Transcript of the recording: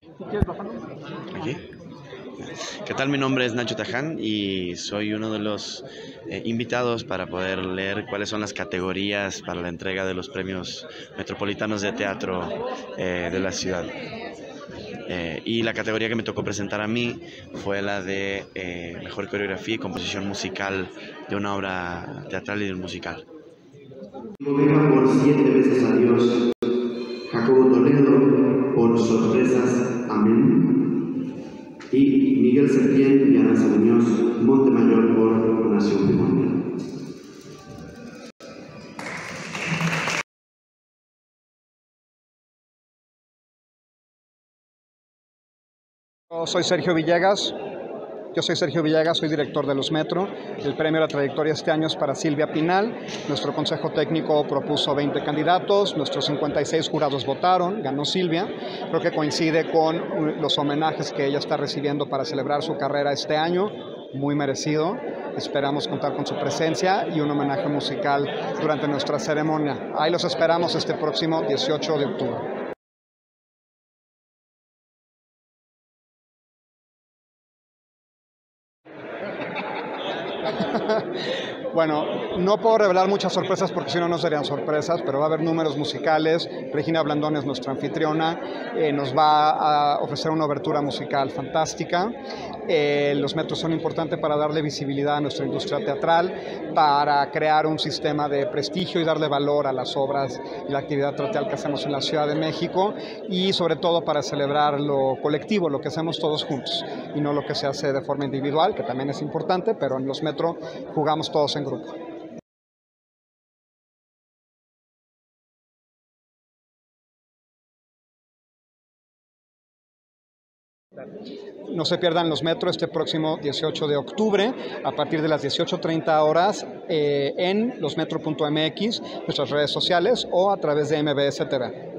Aquí. ¿Qué tal? Mi nombre es Nacho Taján y soy uno de los invitados para poder leer cuáles son las categorías para la entrega de los premios metropolitanos de teatro de la ciudad. Y la categoría que me tocó presentar a mí fue la de mejor coreografía y composición musical de una obra teatral y de un musical. Omega por 7 veces a Dios, Jacobo Toledo por Sorpresas, Amén, y Miguel Septién y Aranza Muñoz Montemayor por Nación Demonio. Soy Sergio Villegas. Yo soy Sergio Villegas, soy director de Los Metro. El premio a la trayectoria este año es para Silvia Pinal. Nuestro consejo técnico propuso 20 candidatos, nuestros 56 jurados votaron, ganó Silvia. Creo que coincide con los homenajes que ella está recibiendo para celebrar su carrera este año, muy merecido. Esperamos contar con su presencia y un homenaje musical durante nuestra ceremonia. Ahí los esperamos este próximo 18 de octubre. Bueno, no puedo revelar muchas sorpresas porque si no, no serían sorpresas, pero va a haber números musicales. Regina Blandón es nuestra anfitriona, nos va a ofrecer una obertura musical fantástica. Los metros son importantes para darle visibilidad a nuestra industria teatral, para crear un sistema de prestigio y darle valor a las obras y la actividad teatral que hacemos en la Ciudad de México, y sobre todo para celebrar lo colectivo, lo que hacemos todos juntos, y no lo que se hace de forma individual, que también es importante, pero en Los Metro jugamos todos en grupo. No se pierdan Los Metro este próximo 18 de octubre a partir de las 18:30 horas en losmetro.mx, nuestras redes sociales o a través de MBS TV.